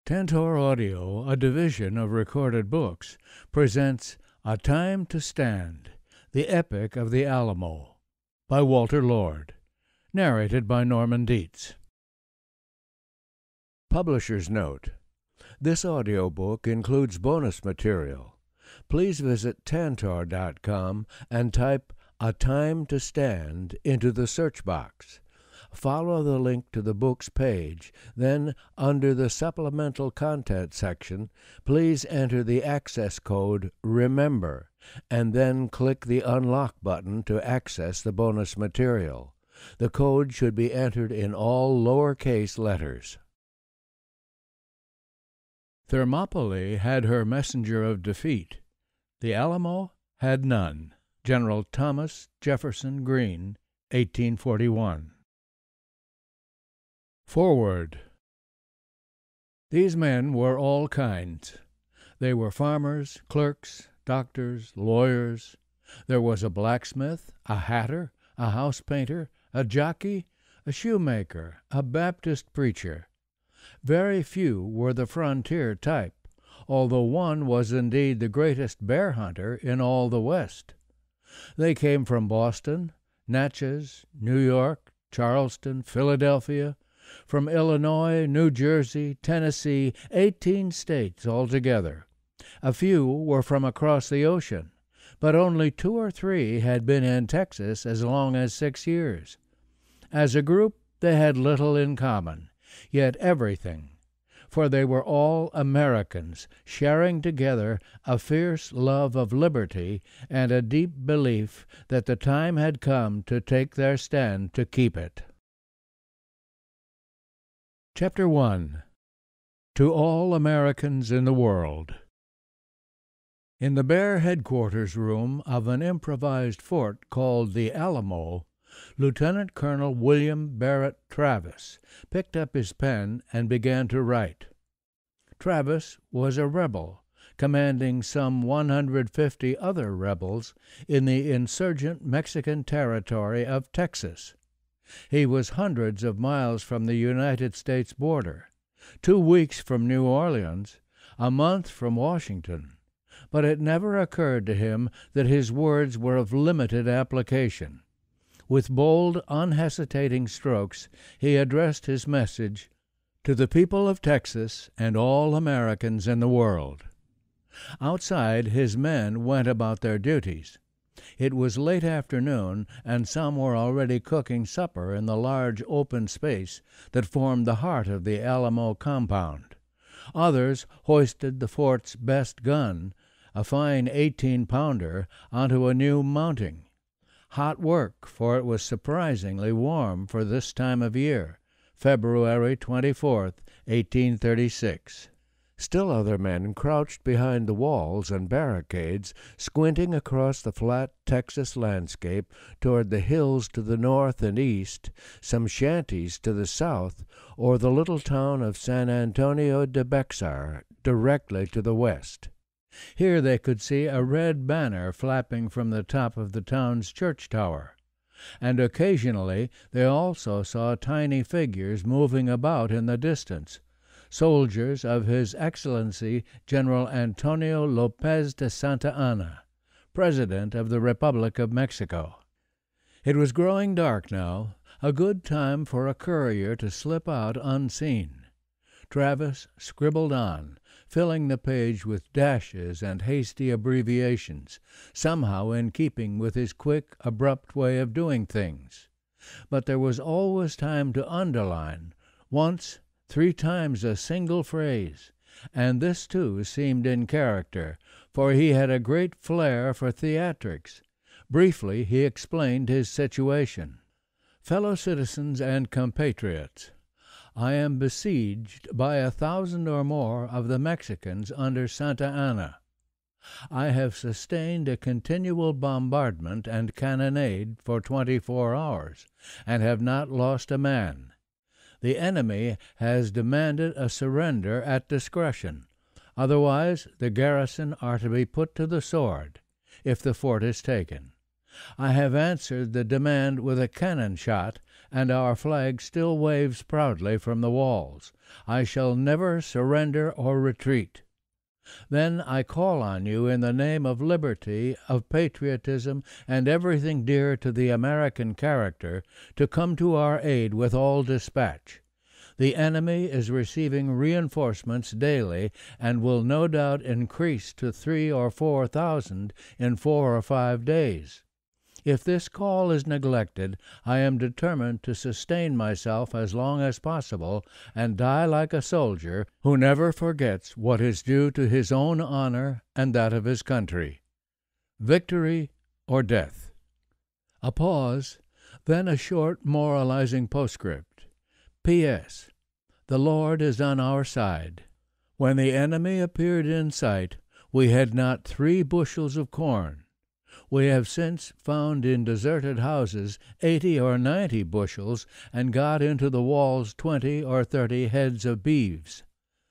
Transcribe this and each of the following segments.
Tantor Audio, a division of Recorded Books, presents A Time to Stand, the Epic of the Alamo, by Walter Lord, narrated by Norman Dietz. Publisher's Note: this audiobook includes bonus material. Please visit tantor.com and type A Time to Stand into the search box. Follow the link to the book's page, then under the Supplemental Content section, please enter the access code REMEMBER, and then click the Unlock button to access the bonus material. The code should be entered in all lowercase letters. Thermopylae had her messenger of defeat. The Alamo had none. General Thomas Jefferson Greene, 1841. Forward. These men were all kinds. They were farmers, clerks, doctors, lawyers. There was a blacksmith, a hatter, a house painter, a jockey, a shoemaker, a Baptist preacher. Very few were the frontier type, although one was indeed the greatest bear hunter in all the West. They came from Boston, Natchez, New York, Charleston, Philadelphia, from Illinois, New Jersey, Tennessee, 18 states altogether. A few were from across the ocean, but only 2 or 3 had been in Texas as long as 6 years. As a group, they had little in common, yet everything, for they were all Americans, sharing together a fierce love of liberty and a deep belief that the time had come to take their stand to keep it. Chapter 1. To All Americans in the World. In the bare headquarters room of an improvised fort called the Alamo, Lieutenant Colonel William Barrett Travis picked up his pen and began to write. Travis was a rebel, commanding some 150 other rebels in the insurgent Mexican territory of Texas. He was hundreds of miles from the United States border, 2 weeks from New Orleans, a month from Washington, but it never occurred to him that his words were of limited application. With bold, unhesitating strokes, he addressed his message to the people of Texas and all Americans in the world. Outside, his men went about their duties. It was late afternoon, and some were already cooking supper in the large open space that formed the heart of the Alamo compound. Others hoisted the fort's best gun, a fine 18-pounder, onto a new mounting. Hot work, for it was surprisingly warm for this time of year, February 24th, 1836. Still other men crouched behind the walls and barricades, squinting across the flat Texas landscape toward the hills to the north and east, some shanties to the south, or the little town of San Antonio de Bexar directly to the west. Here they could see a red banner flapping from the top of the town's church tower, and occasionally they also saw tiny figures moving about in the distance, soldiers of His Excellency General Antonio Lopez de Santa Anna, President of the Republic of Mexico. It was growing dark now, a good time for a courier to slip out unseen. Travis scribbled on, filling the page with dashes and hasty abbreviations, somehow in keeping with his quick, abrupt way of doing things. But there was always time to underline, once, 3 times a single phrase, and this too seemed in character, for he had a great flair for theatrics. Briefly he explained his situation. Fellow citizens and compatriots, I am besieged by 1,000 or more of the Mexicans under Santa Anna. I have sustained a continual bombardment and cannonade for 24 hours, and have not lost a man. The enemy has demanded a surrender at discretion. Otherwise, the garrison are to be put to the sword, if the fort is taken. I have answered the demand with a cannon shot and our flag still waves proudly from the walls. I shall never surrender or retreat. Then I call on you in the name of liberty, of patriotism, and everything dear to the American character, to come to our aid with all dispatch. The enemy is receiving reinforcements daily, and will no doubt increase to 3,000 or 4,000 in 4 or 5 days. If this call is neglected, I am determined to sustain myself as long as possible, and die like a soldier who never forgets what is due to his own honor and that of his country. Victory or death. A pause, then a short moralizing postscript. P.S. The Lord is on our side. When the enemy appeared in sight, we had not 3 bushels of corn. We have since found in deserted houses 80 or 90 bushels, and got into the walls 20 or 30 heads of beeves.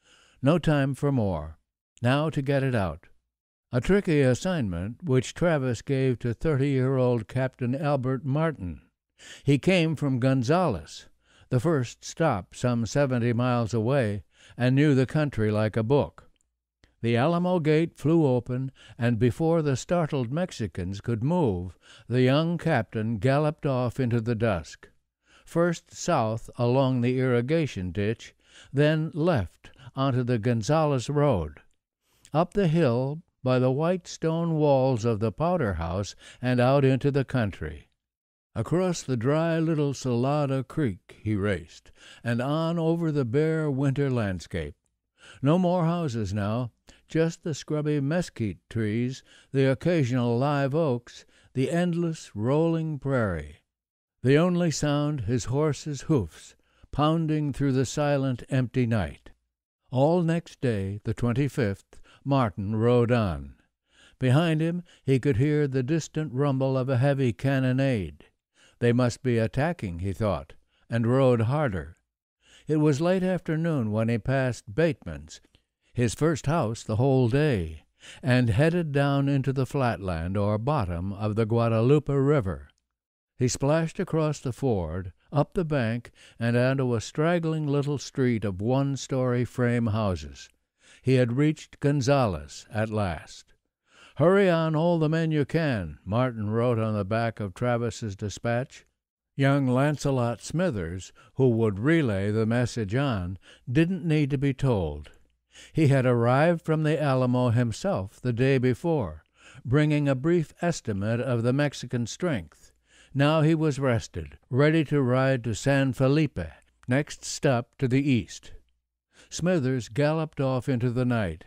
No time for more. Now to get it out. A tricky assignment which Travis gave to 30-year-old Captain Albert Martin. He came from Gonzales, the first stop some 70 miles away, and knew the country like a book. The Alamo gate flew open, and before the startled Mexicans could move, the young captain galloped off into the dusk. First south along the irrigation ditch, then left onto the Gonzales Road, up the hill by the white stone walls of the powder house, and out into the country. Across the dry little Salada Creek he raced, and on over the bare winter landscape. No more houses now, just the scrubby mesquite trees, the occasional live oaks, the endless rolling prairie. The only sound his horse's hoofs, pounding through the silent, empty night. All next day, the 25th, Martin rode on. Behind him he could hear the distant rumble of a heavy cannonade. They must be attacking, he thought, and rode harder. It was late afternoon when he passed Bateman's, his first house the whole day, and headed down into the flatland or bottom of the Guadalupe River. He splashed across the ford, up the bank, and onto a straggling little street of one-story frame houses. He had reached Gonzales at last. "Hurry on all the men you can," Martin wrote on the back of Travis's dispatch. Young Lancelot Smithers, who would relay the message on, didn't need to be told. He had arrived from the Alamo himself the day before, bringing a brief estimate of the Mexican strength. Now he was rested, ready to ride to San Felipe, next stop to the east. Smithers galloped off into the night.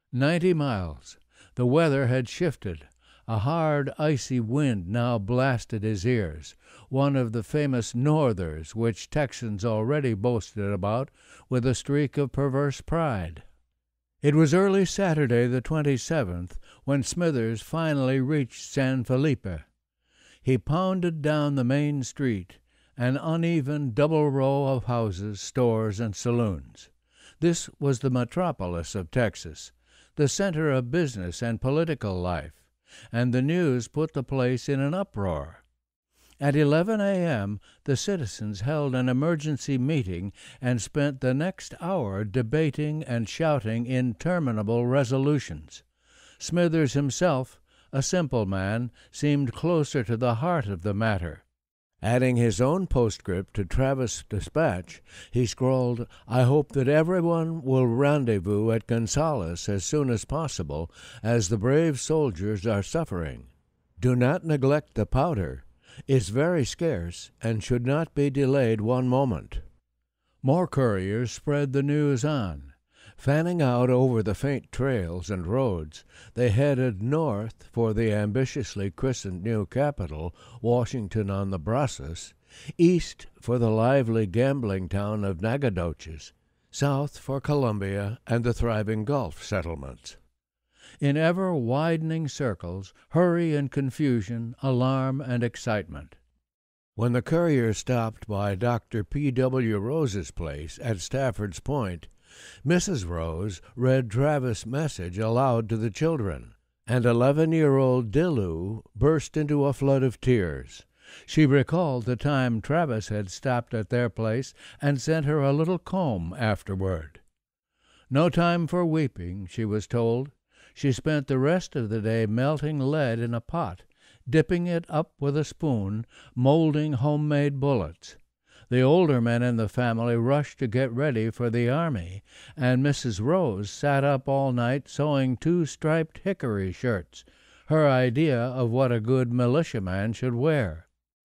90 miles. The weather had shifted. A hard, icy wind now blasted his ears, one of the famous northers which Texans already boasted about with a streak of perverse pride. It was early Saturday the 27th when Smithers finally reached San Felipe. He pounded down the main street, an uneven double row of houses, stores, and saloons. This was the metropolis of Texas, the center of business and political life, and the news put the place in an uproar. At 11 a.m., the citizens held an emergency meeting and spent the next hour debating and shouting interminable resolutions. Smithers himself, a simple man, seemed closer to the heart of the matter. Adding his own postscript to Travis' dispatch, he scrawled, "I hope that everyone will rendezvous at Gonzales as soon as possible, as the brave soldiers are suffering. Do not neglect the powder. It's very scarce, and should not be delayed one moment." More couriers spread the news on. Fanning out over the faint trails and roads, they headed north for the ambitiously christened new capital, Washington on the Brazos, east for the lively gambling town of Nacogdoches, south for Columbia and the thriving Gulf settlements. In ever-widening circles, hurry and confusion, alarm and excitement. When the courier stopped by Dr. P.W. Rose's place at Stafford's Point, Mrs. Rose read Travis' message aloud to the children, and 11-year-old Dillu burst into a flood of tears. She recalled the time Travis had stopped at their place and sent her a little comb afterward. No time for weeping, she was told. She spent the rest of the day melting lead in a pot, dipping it up with a spoon, molding homemade bullets. The older men in the family rushed to get ready for the army, and Mrs. Rose sat up all night sewing 2 striped hickory shirts, her idea of what a good militiaman should wear.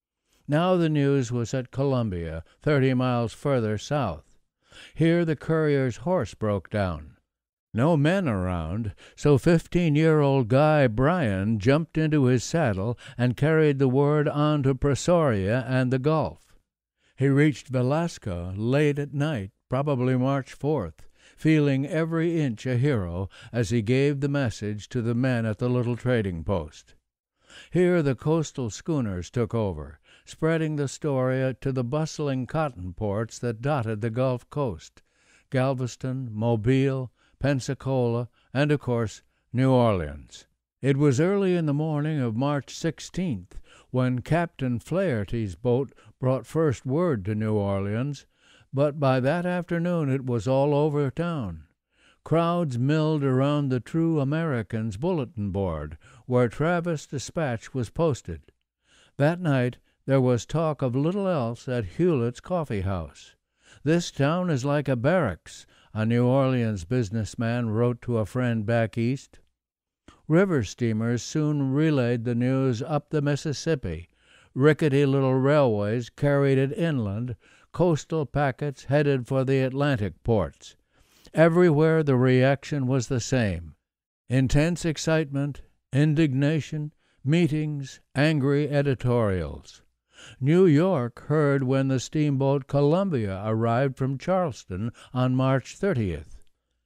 Now the news was at Columbia, 30 miles further south. Here the courier's horse broke down. No men around, so 15-year-old Guy Bryan jumped into his saddle and carried the word on to Pretoria and the Gulf. He reached Velasco late at night, probably March 4th, feeling every inch a hero as he gave the message to the men at the little trading post. Here the coastal schooners took over, spreading the story to the bustling cotton ports that dotted the Gulf Coast: Galveston, Mobile, Pensacola, and, of course, New Orleans. It was early in the morning of March 16th when Captain Flaherty's boat brought first word to New Orleans, but by that afternoon it was all over town. Crowds milled around the True American's bulletin board, where Travis' dispatch was posted. That night there was talk of little else at Hewlett's Coffee House. "This town is like a barracks," a New Orleans businessman wrote to a friend back east. River steamers soon relayed the news up the Mississippi. Rickety little railways carried it inland, coastal packets headed for the Atlantic ports. Everywhere the reaction was the same: intense excitement, indignation, meetings, angry editorials. New York heard when the steamboat Columbia arrived from Charleston on March 30th.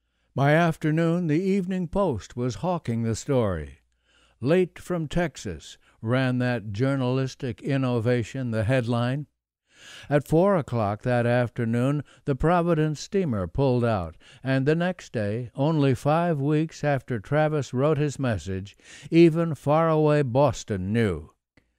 By afternoon the Evening Post was hawking the story. "Late from Texas," ran that journalistic innovation the headline. At 4 o'clock that afternoon the Providence steamer pulled out, and the next day, only 5 weeks after Travis wrote his message, even faraway Boston knew.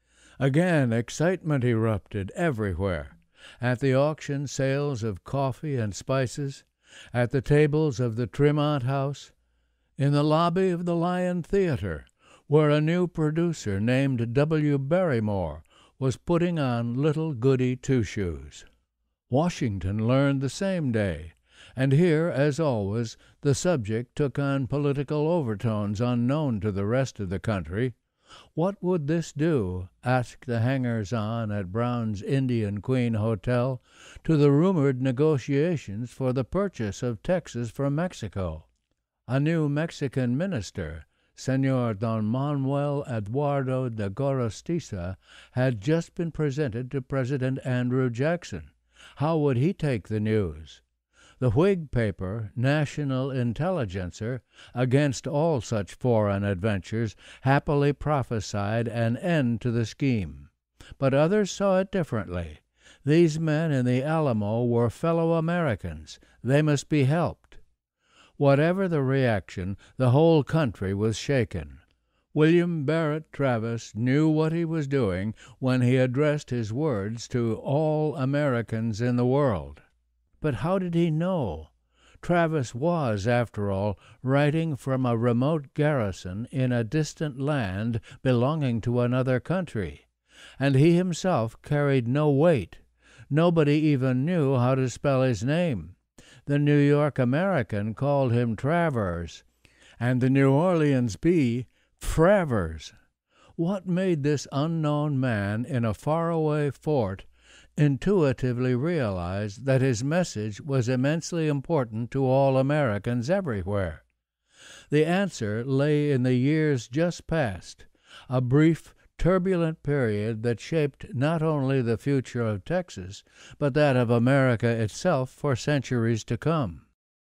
Again excitement erupted everywhere: at the auction sales of coffee and spices, at the tables of the Tremont House, in the lobby of the Lion Theater, where a new producer named W. Barrymore was putting on little goody two-shoes. Washington learned the same day, and here, as always, the subject took on political overtones unknown to the rest of the country. What would this do, asked the hangers-on at Brown's Indian Queen Hotel, to the rumored negotiations for the purchase of Texas from Mexico? A new Mexican minister, Señor Don Manuel Eduardo de Gorostiza, had just been presented to President Andrew Jackson. How would he take the news? The Whig paper, National Intelligencer, against all such foreign adventures, happily prophesied an end to the scheme. But others saw it differently. These men in the Alamo were fellow Americans. They must be helped. Whatever the reaction, the whole country was shaken. William Barrett Travis knew what he was doing when he addressed his words to all Americans in the world. But how did he know? Travis was, after all, writing from a remote garrison in a distant land belonging to another country, and he himself carried no weight. Nobody even knew how to spell his name. The New York American called him Travers, and the New Orleans Bee Fravers. What made this unknown man in a faraway fort intuitively realize that his message was immensely important to all Americans everywhere? The answer lay in the years just past, a brief, turbulent period that shaped not only the future of Texas, but that of America itself for centuries to come.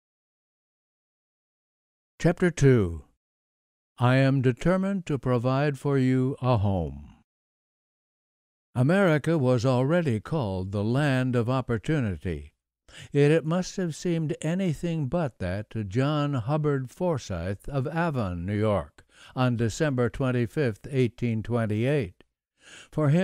Chapter 2. I am determined to provide for you a home. America was already called the land of opportunity. Yet it must have seemed anything but that to John Hubbard Forsyth of Avon, New York, on December 25, 1828. For him,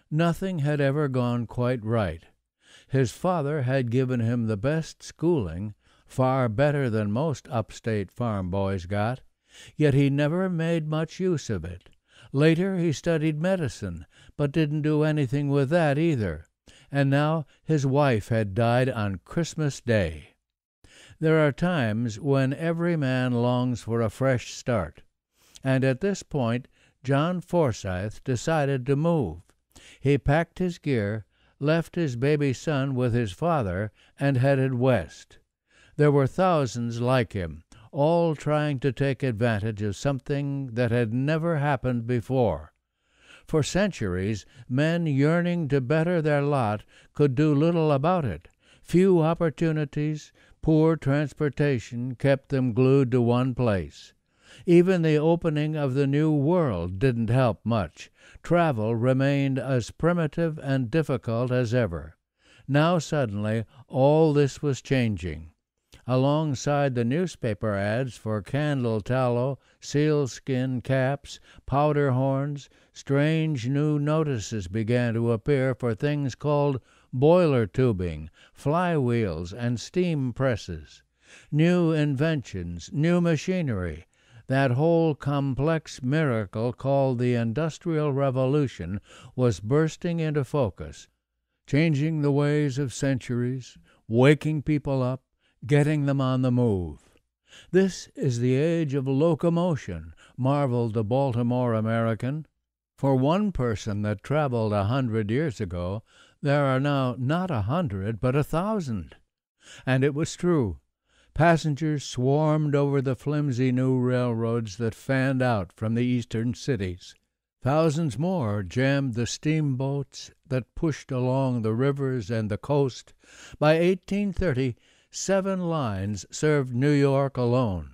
Nothing had ever gone quite right. His father had given him the best schooling, far better than most upstate farm boys got, yet he never made much use of it. Later he studied medicine, but didn't do anything with that either. And now his wife had died on Christmas Day. There are times when every man longs for a fresh start, and at this point John Forsyth decided to move. He packed his gear, left his baby son with his father, and headed west. There were thousands like him, all trying to take advantage of something that had never happened before. For centuries, men yearning to better their lot could do little about it. Few opportunities, poor transportation kept them glued to one place. Even the opening of the New World didn't help much. Travel remained as primitive and difficult as ever. Now suddenly all this was changing. Alongside the newspaper ads for candle tallow, sealskin caps, powder horns, strange new notices began to appear for things called boiler tubing, flywheels, and steam presses. New inventions, new machinery. That whole complex miracle called the Industrial Revolution was bursting into focus, changing the ways of centuries, waking people up, getting them on the move. This is the age of locomotion, marveled the Baltimore American. For one person that traveled 100 years ago, there are now not 100, but 1,000. And it was true. Passengers swarmed over the flimsy new railroads that fanned out from the eastern cities. Thousands more jammed the steamboats that pushed along the rivers and the coast. By 1830, 7 lines served New York alone.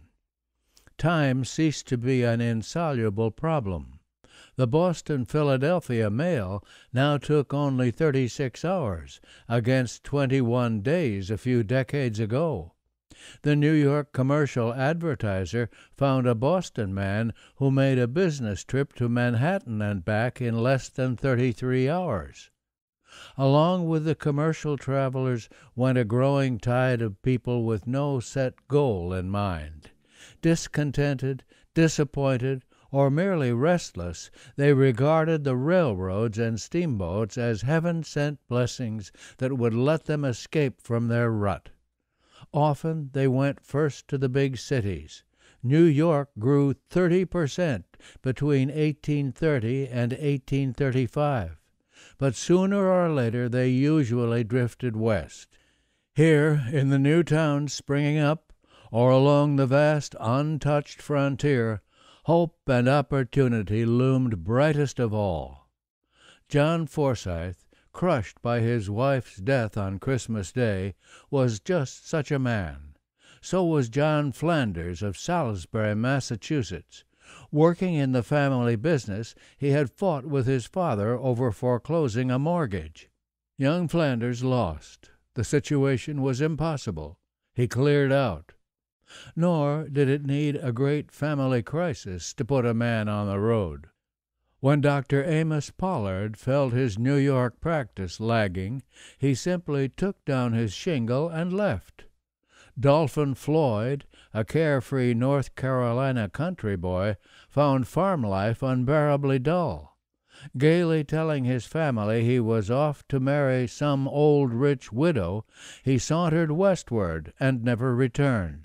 Time ceased to be an insoluble problem. The Boston-Philadelphia mail now took only 36 hours, against 21 days a few decades ago. The New York Commercial Advertiser found a Boston man who made a business trip to Manhattan and back in less than 33 hours. Along with the commercial travelers went a growing tide of people with no set goal in mind. Discontented, disappointed, or merely restless, they regarded the railroads and steamboats as heaven-sent blessings that would let them escape from their rut. Often they went first to the big cities. New York grew 30% between 1830 and 1835. But sooner or later they usually drifted west. Here, in the new towns springing up, or along the vast untouched frontier, hope and opportunity loomed brightest of all. John Forsyth, crushed by his wife's death on Christmas Day, was just such a man. So was John Flanders of Salisbury, Massachusetts. Working in the family business, he had fought with his father over foreclosing a mortgage. Young Flanders lost. The situation was impossible. He cleared out. Nor did it need a great family crisis to put a man on the road. When Dr. Amos Pollard felt his New York practice lagging, he simply took down his shingle and left. Dolphin Floyd, a carefree North Carolina country boy, found farm life unbearably dull. Gaily telling his family he was off to marry some old rich widow, he sauntered westward and never returned.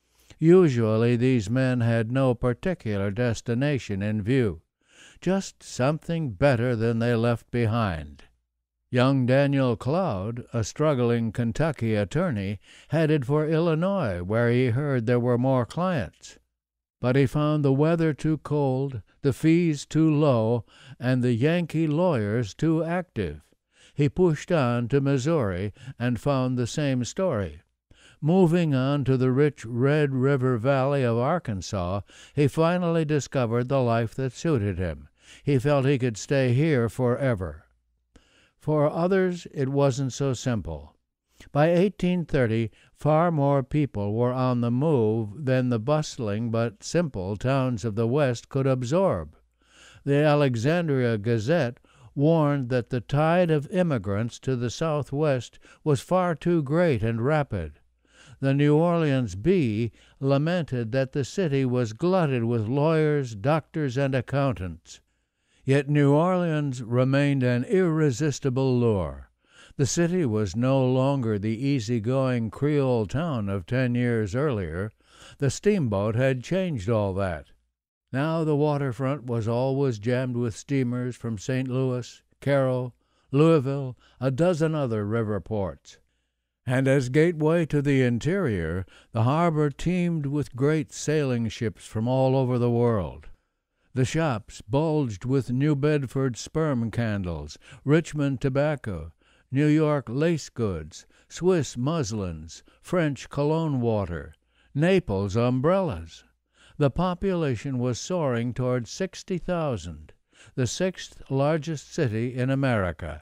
Usually these men had no particular destination in view, just something better than they left behind. Young Daniel Cloud, a struggling Kentucky attorney, headed for Illinois, where he heard there were more clients. But he found the weather too cold, the fees too low, and the Yankee lawyers too active. He pushed on to Missouri and found the same story. Moving on to the rich Red River Valley of Arkansas, he finally discovered the life that suited him. He felt he could stay here forever. For others, it wasn't so simple. By 1830, far more people were on the move than the bustling but simple towns of the West could absorb. The Alexandria Gazette warned that the tide of immigrants to the Southwest was far too great and rapid. The New Orleans Bee lamented that the city was glutted with lawyers, doctors, and accountants. Yet New Orleans remained an irresistible lure. The city was no longer the easy-going Creole town of 10 years earlier. The steamboat had changed all that. Now the waterfront was always jammed with steamers from St. Louis, Cairo, Louisville, a dozen other river ports. And as gateway to the interior, the harbor teemed with great sailing ships from all over the world. The shops bulged with New Bedford sperm candles, Richmond tobacco, New York lace goods, Swiss muslins, French cologne water, Naples umbrellas. The population was soaring toward 60,000, the sixth largest city in America.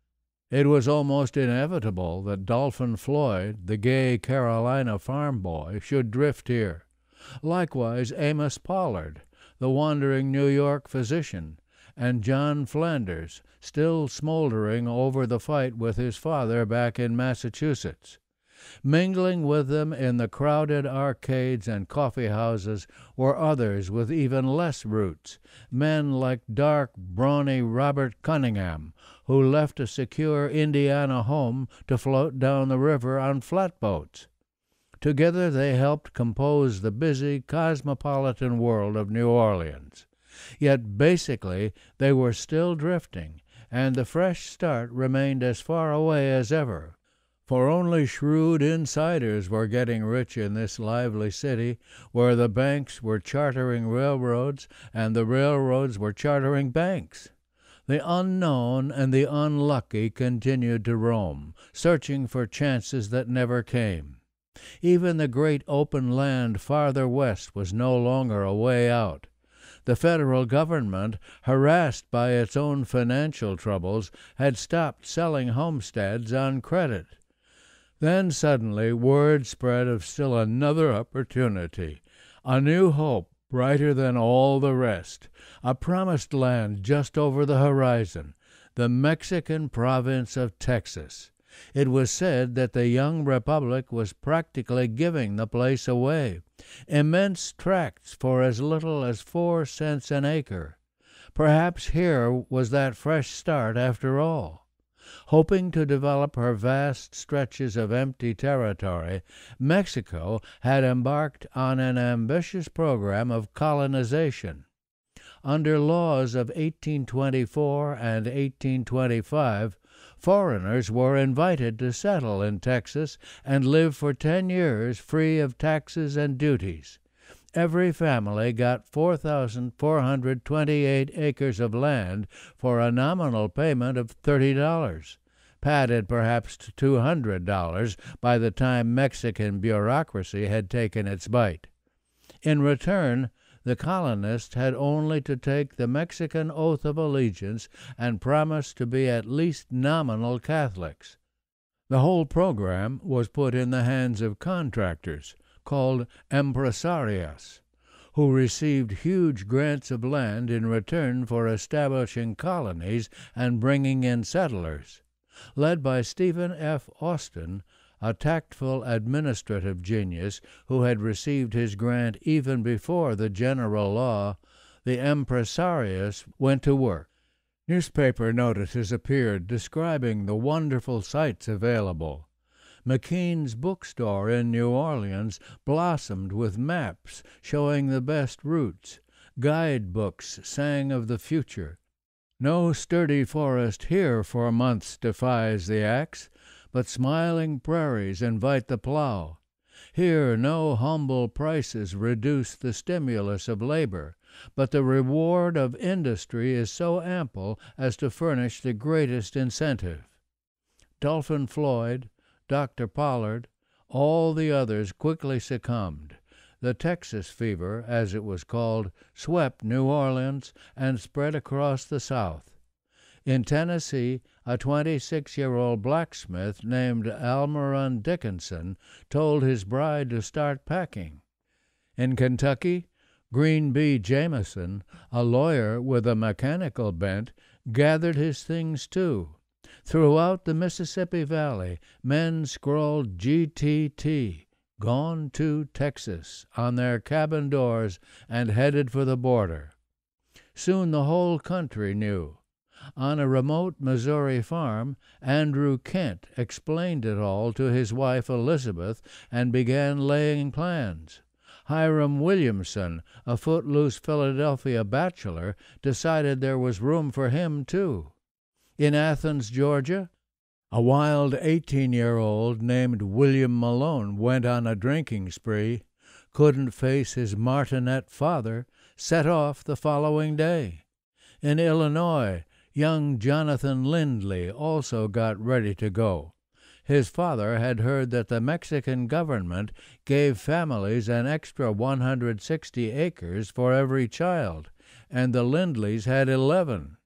It was almost inevitable that Dolphin Floyd, the gay Carolina farm boy, should drift here. Likewise Amos Pollard, the wandering New York physician, and John Flanders, still smoldering over the fight with his father back in Massachusetts. Mingling with them in the crowded arcades and coffee houses were others with even less roots, men like dark, brawny Robert Cunningham, who left a secure Indiana home to float down the river on flatboats. Together they helped compose the busy, cosmopolitan world of New Orleans. Yet basically they were still drifting, and the fresh start remained as far away as ever. For only shrewd insiders were getting rich in this lively city, where the banks were chartering railroads and the railroads were chartering banks. The unknown and the unlucky continued to roam, searching for chances that never came. Even the great open land farther west was no longer a way out. The federal government, harassed by its own financial troubles, had stopped selling homesteads on credit. Then suddenly word spread of still another opportunity, a new hope brighter than all the rest, a promised land just over the horizon, the Mexican province of Texas. It was said that the young republic was practically giving the place away, immense tracts for as little as 4 cents an acre. Perhaps here was that fresh start after all. Hoping to develop her vast stretches of empty territory, Mexico had embarked on an ambitious program of colonization. Under laws of 1824 and 1825, foreigners were invited to settle in Texas and live for 10 years free of taxes and duties. Every family got 4,428 acres of land for a nominal payment of $30, padded perhaps to $200 by the time Mexican bureaucracy had taken its bite. In return, the colonists had only to take the Mexican oath of allegiance and promise to be at least nominal Catholics. The whole program was put in the hands of contractors, called empresarios, who received huge grants of land in return for establishing colonies and bringing in settlers. Led by Stephen F. Austin, a tactful administrative genius who had received his grant even before the general law, the empresarios went to work. Newspaper notices appeared describing the wonderful sights available. McKean's bookstore in New Orleans blossomed with maps showing the best routes. Guidebooks sang of the future. No sturdy forest here for months defies the axe, but smiling prairies invite the plow. Here no humble prices reduce the stimulus of labor, but the reward of industry is so ample as to furnish the greatest incentive. Dolphin Floyd, Dr. Pollard, all the others quickly succumbed. The Texas fever, as it was called, swept New Orleans and spread across the South. In Tennessee, a 26-year-old blacksmith named Almoran Dickinson told his bride to start packing. In Kentucky, Green B. Jameson, a lawyer with a mechanical bent, gathered his things too. Throughout the Mississippi Valley, men scrawled GTT, gone to Texas, on their cabin doors and headed for the border. Soon the whole country knew. On a remote Missouri farm, Andrew Kent explained it all to his wife Elizabeth and began laying plans. Hiram Williamson, a footloose Philadelphia bachelor, decided there was room for him, too. In Athens, Georgia, a wild 18-year-old named William Malone went on a drinking spree, couldn't face his martinet father, set off the following day. In Illinois, young Jonathan Lindley also got ready to go. His father had heard that the Mexican government gave families an extra 160 acres for every child, and the Lindleys had 11.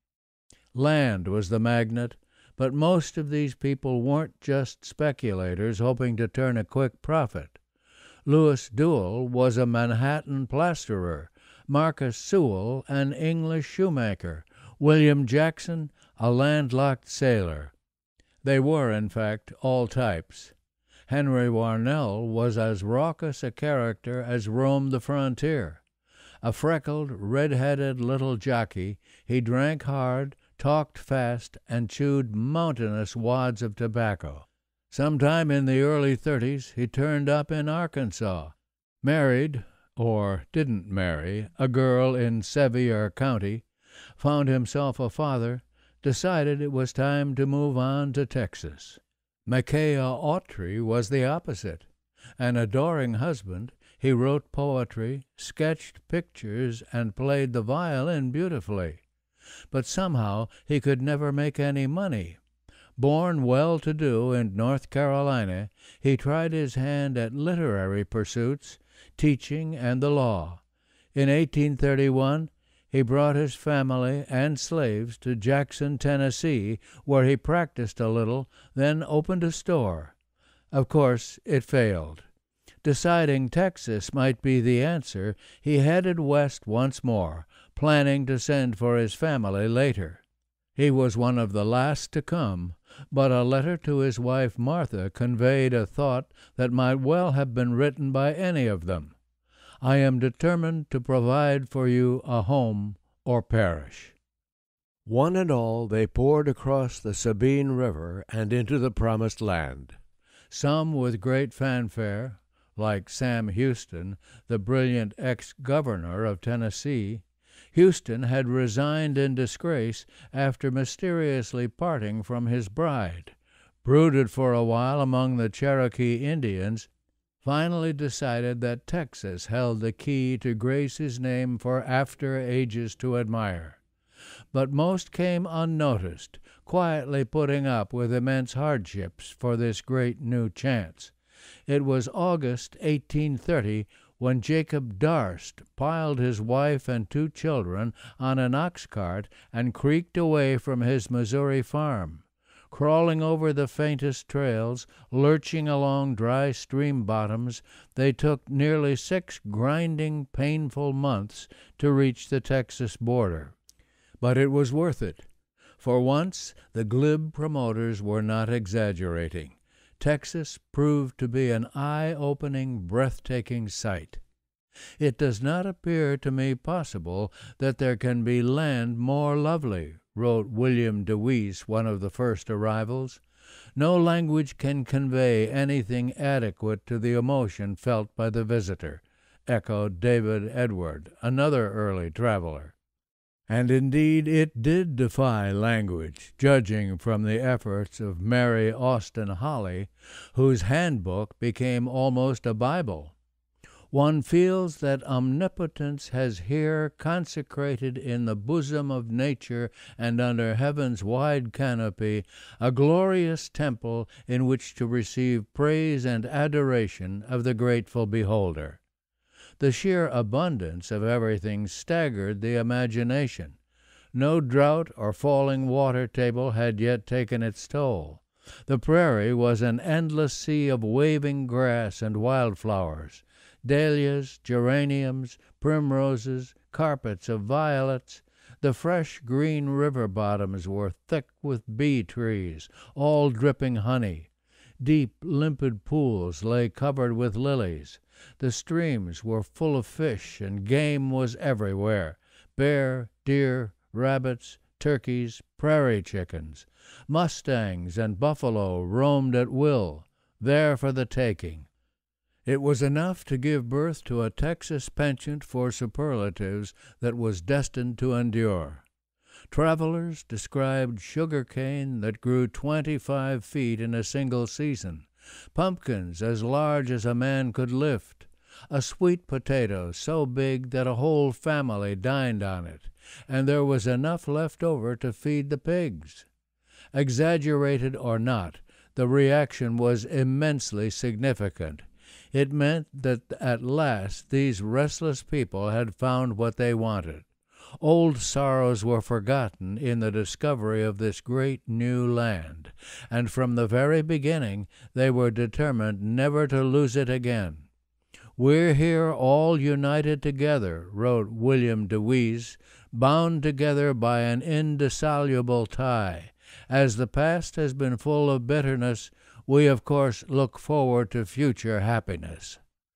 Land was the magnet, but most of these people weren't just speculators hoping to turn a quick profit. Louis Duell was a Manhattan plasterer, Marcus Sewell an English shoemaker, William Jackson a landlocked sailor. They were, in fact, all types. Henry Warnell was as raucous a character as roamed the frontier. A freckled, red-headed little jockey, he drank hard, talked fast, and chewed mountainous wads of tobacco. Sometime in the early 30s, he turned up in Arkansas, married, or didn't marry, a girl in Sevier County, found himself a father, decided it was time to move on to Texas. Micajah Autry was the opposite. An adoring husband, he wrote poetry, sketched pictures, and played the violin beautifully. But somehow he could never make any money. Born well-to-do in North Carolina, he tried his hand at literary pursuits, teaching, and the law. In 1831, he brought his family and slaves to Jackson, Tennessee, where he practiced a little, then opened a store. Of course, it failed. Deciding Texas might be the answer, he headed west once more, planning to send for his family later. He was one of the last to come, but a letter to his wife Martha conveyed a thought that might well have been written by any of them. I am determined to provide for you a home or perish. One and all they poured across the Sabine River and into the Promised Land, some with great fanfare, like Sam Houston, the brilliant ex-governor of Tennessee. Houston had resigned in disgrace after mysteriously parting from his bride, brooded for a while among the Cherokee Indians, finally decided that Texas held the key to grace his name for after ages to admire. But most came unnoticed, quietly putting up with immense hardships for this great new chance. It was August 1830 when Jacob Darst piled his wife and 2 children on an ox cart and creaked away from his Missouri farm. Crawling over the faintest trails, lurching along dry stream bottoms, they took nearly 6 grinding, painful months to reach the Texas border. But it was worth it. For once, the glib promoters were not exaggerating. Texas proved to be an eye-opening, breathtaking sight. It does not appear to me possible that there can be land more lovely, wrote William DeWeese, one of the first arrivals. No language can convey anything adequate to the emotion felt by the visitor, echoed David Edward, another early traveler. And indeed it did defy language, judging from the efforts of Mary Austin Holly, whose handbook became almost a Bible. One feels that omnipotence has here consecrated in the bosom of nature and under heaven's wide canopy a glorious temple in which to receive praise and adoration of the grateful beholder. The sheer abundance of everything staggered the imagination. No drought or falling water table had yet taken its toll. The prairie was an endless sea of waving grass and wildflowers, dahlias, geraniums, primroses, carpets of violets. The fresh green river bottoms were thick with bee trees, all dripping honey. Deep, limpid pools lay covered with lilies. The streams were full of fish, and game was everywhere: bear, deer, rabbits, turkeys, prairie chickens. Mustangs and buffalo roamed at will, there for the taking. It was enough to give birth to a Texas penchant for superlatives that was destined to endure. Travelers described sugar cane that grew 25 feet in a single season, pumpkins as large as a man could lift, a sweet potato so big that a whole family dined on it, and there was enough left over to feed the pigs. Exaggerated or not, the reaction was immensely significant. It meant that at last these restless people had found what they wanted. Old sorrows were forgotten in the discovery of this great new land, and from the very beginning they were determined never to lose it again. "We're here all united together," wrote William Dewees, "bound together by an indissoluble tie. As the past has been full of bitterness, we of course look forward to future happiness."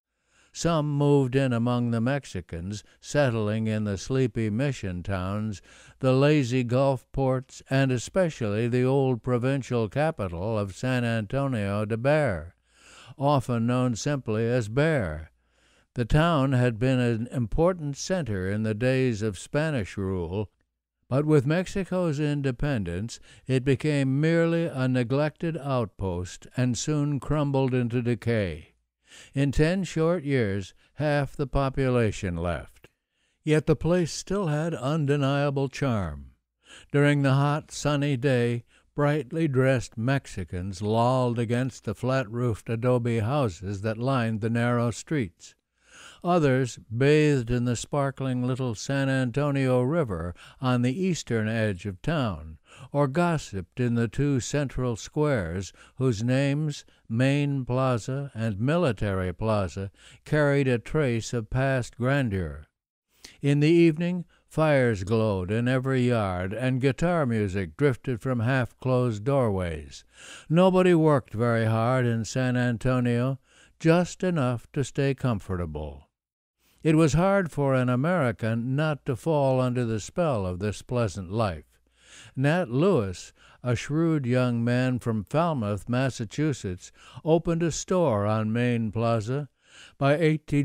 Some moved in among the Mexicans, settling in the sleepy mission towns, the lazy Gulf ports, and especially the old provincial capital of San Antonio de Bexar, often known simply as Bexar. The town had been an important center in the days of Spanish rule, but with Mexico's independence it became merely a neglected outpost and soon crumbled into decay. In 10 short years, half the population left. Yet the place still had undeniable charm. During the hot, sunny day, brightly dressed Mexicans lolled against the flat-roofed adobe houses that lined the narrow streets. Others bathed in the sparkling little San Antonio River on the eastern edge of town, or gossiped in the 2 central squares whose names, Main Plaza and Military Plaza, carried a trace of past grandeur. In the evening, fires glowed in every yard, and guitar music drifted from half-closed doorways. Nobody worked very hard in San Antonio, just enough to stay comfortable. It was hard for an American not to fall under the spell of this pleasant life. Nat Lewis, a shrewd young man from Falmouth, Massachusetts, opened a store on Main Plaza. By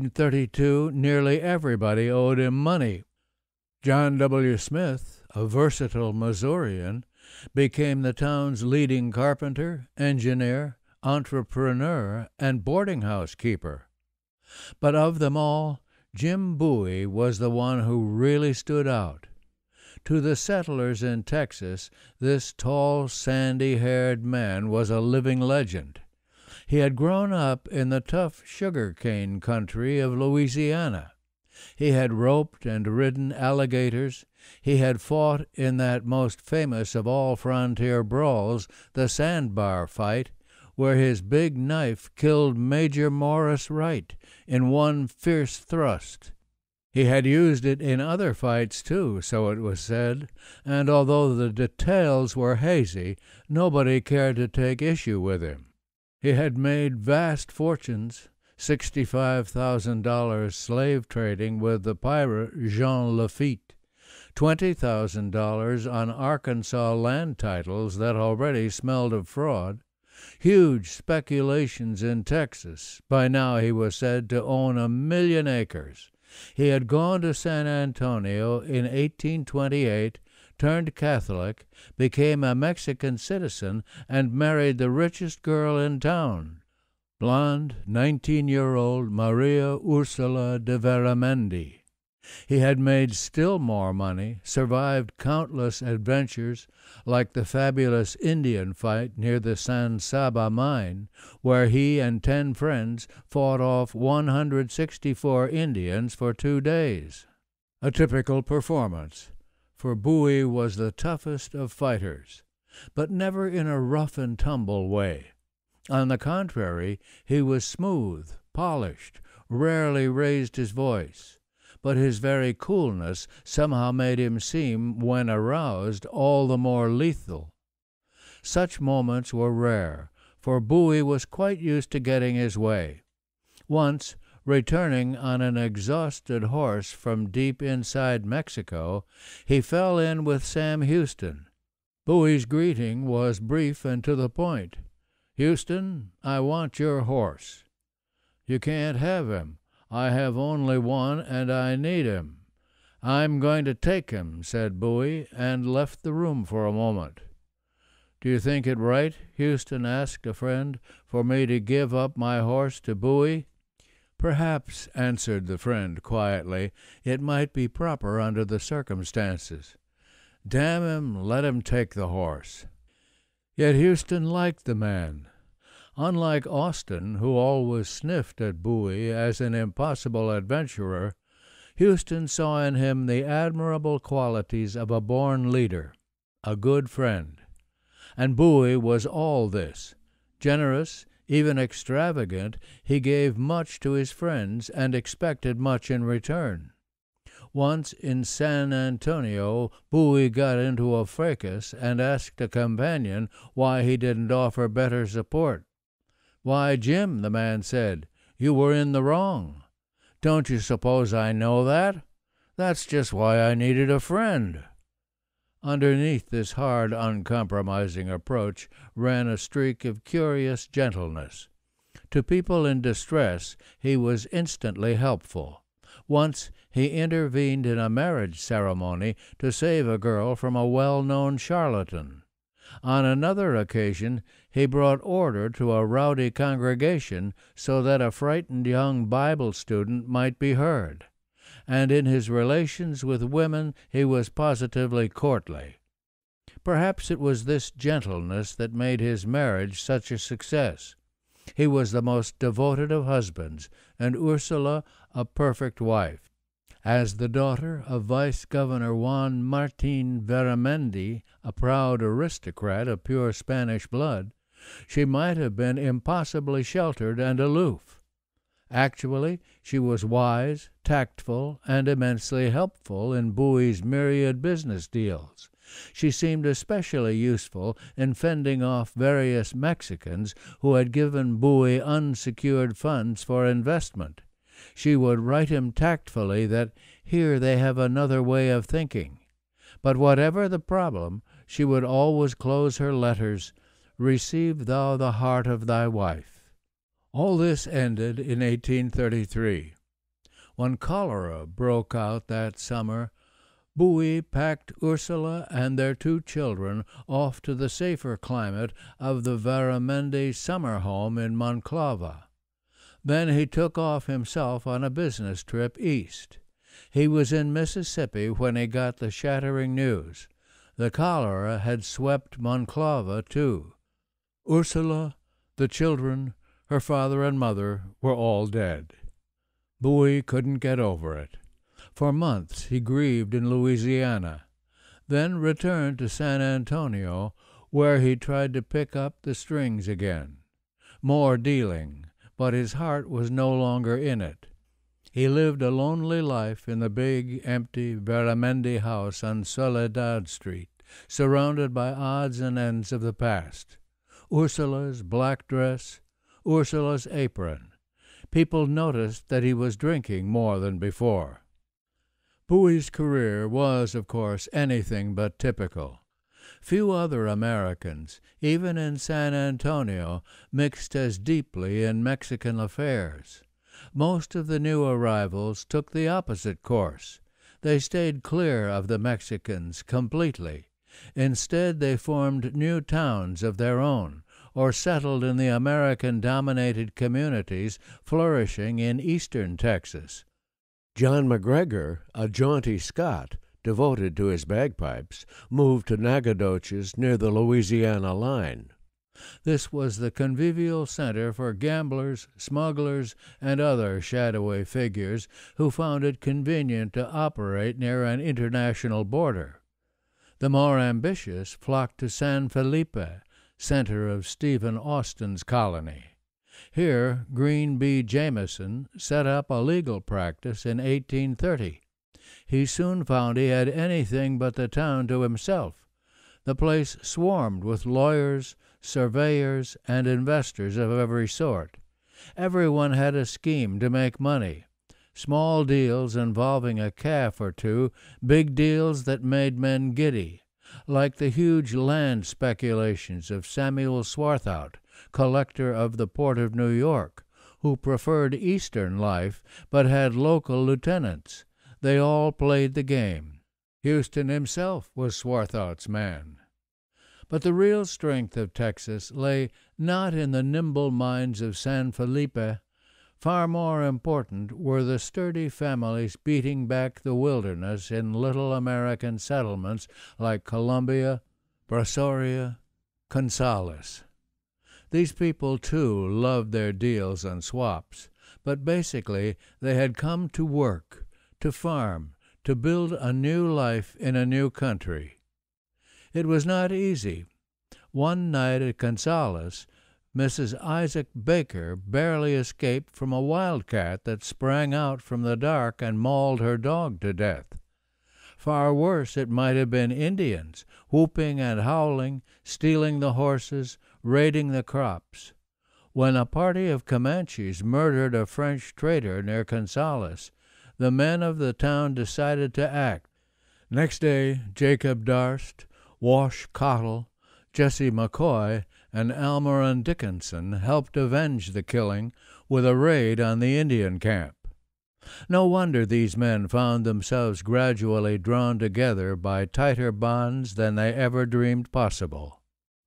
1832, nearly everybody owed him money. John W. Smith, a versatile Missourian, became the town's leading carpenter, engineer, entrepreneur, and boarding-house keeper. But of them all, Jim Bowie was the one who really stood out. To the settlers in Texas, this tall, sandy-haired man was a living legend. He had grown up in the tough sugar-cane country of Louisiana. He had roped and ridden alligators. He had fought in that most famous of all frontier brawls, the sandbar fight, where his big knife killed Major Morris Wright in one fierce thrust. He had used it in other fights, too, so it was said, and although the details were hazy, nobody cared to take issue with him. He had made vast fortunes, $65,000 slave trading with the pirate Jean Lafitte, $20,000 on Arkansas land titles that already smelled of fraud, huge speculations in Texas. By now he was said to own 1 million acres. He had gone to San Antonio in 1828, turned Catholic, became a Mexican citizen, and married the richest girl in town, blonde, 19-year-old Maria Ursula de Veramendi. He had made still more money, survived countless adventures, like the fabulous Indian fight near the San Saba mine, where he and 10 friends fought off 164 Indians for 2 days. A typical performance, for Bowie was the toughest of fighters, but never in a rough-and-tumble way. On the contrary, he was smooth, polished, rarely raised his voice. but his very coolness somehow made him seem, when aroused, all the more lethal. Such moments were rare, for Bowie was quite used to getting his way. Once, returning on an exhausted horse from deep inside Mexico, he fell in with Sam Houston. Bowie's greeting was brief and to the point. "Houston, I want your horse." "You can't have him. I have only one, and I need him." "I'm going to take him," said Bowie, and left the room for a moment. "Do you think it right," Houston asked a friend, "for me to give up my horse to Bowie?" "Perhaps," answered the friend quietly, "it might be proper under the circumstances." "Damn him, let him take the horse." Yet Houston liked the man. Unlike Austin, who always sniffed at Bowie as an impossible adventurer, Houston saw in him the admirable qualities of a born leader, a good friend. And Bowie was all this. Generous, even extravagant, he gave much to his friends and expected much in return. Once in San Antonio, Bowie got into a fracas and asked a companion why he didn't offer better support. "Why, Jim," the man said, "you were in the wrong." "Don't you suppose I know that? That's just why I needed a friend." Underneath this hard, uncompromising approach ran a streak of curious gentleness. To people in distress he was instantly helpful. Once he intervened in a marriage ceremony to save a girl from a well-known charlatan. On another occasion he brought order to a rowdy congregation so that a frightened young Bible student might be heard. And in his relations with women he was positively courtly. Perhaps it was this gentleness that made his marriage such a success. He was the most devoted of husbands, and Ursula a perfect wife. As the daughter of Vice-Governor Juan Martin Veramendi, a proud aristocrat of pure Spanish blood, she might have been impossibly sheltered and aloof. Actually, she was wise, tactful, and immensely helpful in Bowie's myriad business deals. She seemed especially useful in fending off various Mexicans who had given Bowie unsecured funds for investment. She would write him tactfully that here they have another way of thinking. But whatever the problem, she would always close her letters, "Receive thou the heart of thy wife." All this ended in 1833. When cholera broke out that summer, Bowie packed Ursula and their 2 children off to the safer climate of the Veramendi summer home in Monclova. Then he took off himself on a business trip east. He was in Mississippi when he got the shattering news. The cholera had swept Monclova, too. Ursula, the children, her father and mother were all dead. Bowie couldn't get over it. For months he grieved in Louisiana, then returned to San Antonio, where he tried to pick up the strings again. More dealing, but his heart was no longer in it. He lived a lonely life in the big, empty Veramendi house on Soledad Street, surrounded by odds and ends of the past. Ursula's black dress, Ursula's apron. People noticed that he was drinking more than before. Bowie's career was, of course, anything but typical. Few other Americans, even in San Antonio, mixed as deeply in Mexican affairs. Most of the new arrivals took the opposite course. They stayed clear of the Mexicans completely. Instead, they formed new towns of their own, or settled in the American-dominated communities flourishing in eastern Texas. John McGregor, a jaunty Scot, devoted to his bagpipes, moved to Nacogdoches near the Louisiana line. This was the convivial center for gamblers, smugglers, and other shadowy figures who found it convenient to operate near an international border. The more ambitious flocked to San Felipe, center of Stephen Austin's colony. Here, Green B. Jameson set up a legal practice in 1830. He soon found he had anything but the town to himself. The place swarmed with lawyers, surveyors, and investors of every sort. Everyone had a scheme to make money. Small deals involving a calf or two, big deals that made men giddy, like the huge land speculations of Samuel Swarthout, collector of the port of New York, who preferred Eastern life but had local lieutenants. They all played the game. Houston himself was Swarthout's man. But the real strength of Texas lay not in the nimble minds of San Felipe. Far more important were the sturdy families beating back the wilderness in little American settlements like Columbia, Brasoria, Gonzales. These people, too, loved their deals and swaps, but basically they had come to work, to farm, to build a new life in a new country. It was not easy. One night at Gonzales, Mrs. Isaac Baker barely escaped from a wildcat that sprang out from the dark and mauled her dog to death. Far worse, it might have been Indians, whooping and howling, stealing the horses, raiding the crops. When a party of Comanches murdered a French trader near Gonzales, the men of the town decided to act. Next day, Jacob Darst, Wash Cottle, Jesse McCoy, and Almoran Dickinson helped avenge the killing with a raid on the Indian camp. No wonder these men found themselves gradually drawn together by tighter bonds than they ever dreamed possible.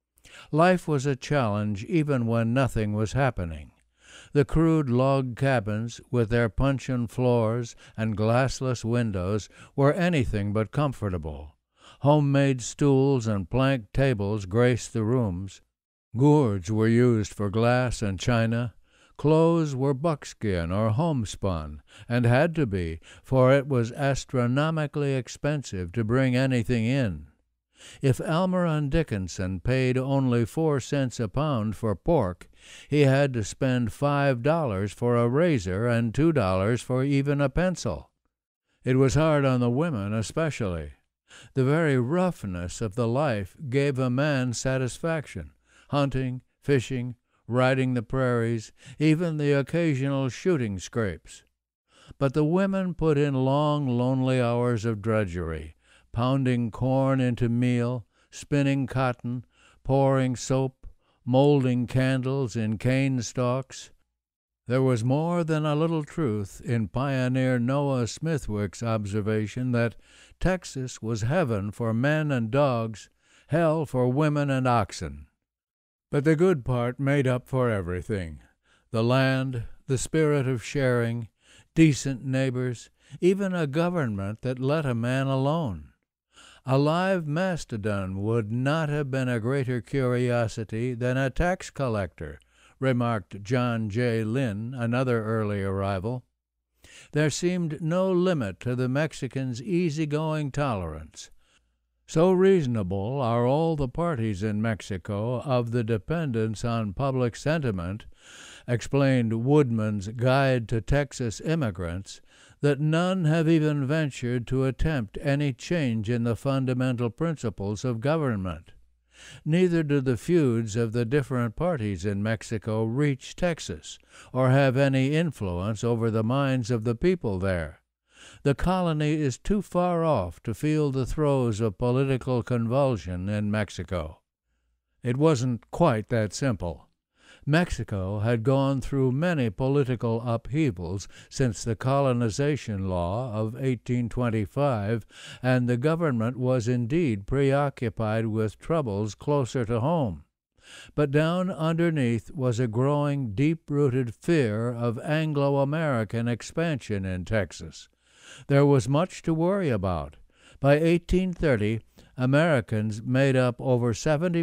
Life was a challenge even when nothing was happening. The crude log cabins, with their puncheon floors and glassless windows, were anything but comfortable. Homemade stools and plank tables graced the rooms. Gourds were used for glass and china. Clothes were buckskin or homespun, and had to be, for it was astronomically expensive to bring anything in. If Almoran Dickinson paid only 4 cents a pound for pork, he had to spend $5 for a razor and $2 for even a pencil. It was hard on the women especially. The very roughness of the life gave a man satisfaction. Hunting, fishing, riding the prairies, even the occasional shooting scrapes. But the women put in long, lonely hours of drudgery, pounding corn into meal, spinning cotton, pouring soap, molding candles in cane stalks. There was more than a little truth in pioneer Noah Smithwick's observation that Texas was heaven for men and dogs, hell for women and oxen. But the good part made up for everything. The land, the spirit of sharing, decent neighbors, even a government that let a man alone. A live mastodon would not have been a greater curiosity than a tax collector, remarked John J. Lynn, another early arrival. There seemed no limit to the Mexicans' easygoing tolerance. So reasonable are all the parties in Mexico of the dependence on public sentiment, explained Woodman's Guide to Texas Immigrants, that none have even ventured to attempt any change in the fundamental principles of government. Neither do the feuds of the different parties in Mexico reach Texas, or have any influence over the minds of the people there. The colony is too far off to feel the throes of political convulsion in Mexico. It wasn't quite that simple. Mexico had gone through many political upheavals since the colonization law of 1825, and the government was indeed preoccupied with troubles closer to home. But down underneath was a growing, deep-rooted fear of Anglo-American expansion in Texas. There was much to worry about. By 1830, Americans made up over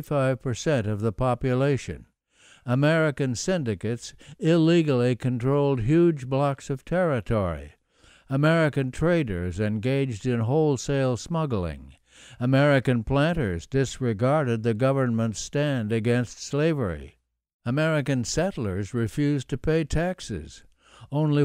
75% of the population. American syndicates illegally controlled huge blocks of territory. American traders engaged in wholesale smuggling. American planters disregarded the government's stand against slavery. American settlers refused to pay taxes. Only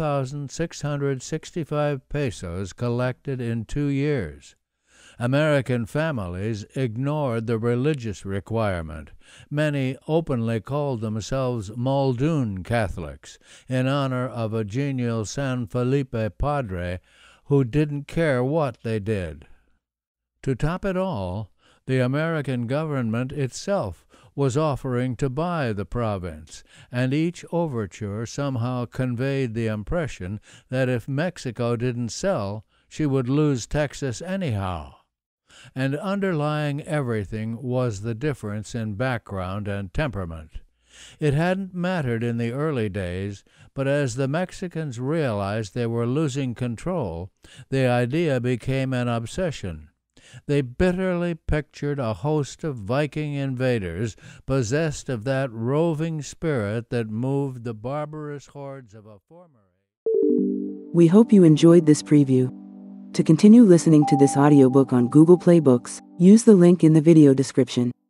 1,665 pesos collected in 2 years. American families ignored the religious requirement. Many openly called themselves Muldoon Catholics in honor of a genial San Felipe padre who didn't care what they did. To top it all, the American government itself was offering to buy the province, and each overture somehow conveyed the impression that if Mexico didn't sell, she would lose Texas anyhow. And underlying everything was the difference in background and temperament. It hadn't mattered in the early days, but as the Mexicans realized they were losing control, the idea became an obsession. They bitterly pictured a host of Viking invaders possessed of that roving spirit that moved the barbarous hordes of a former age. We hope you enjoyed this preview. To continue listening to this audiobook on Google Play Books, use the link in the video description.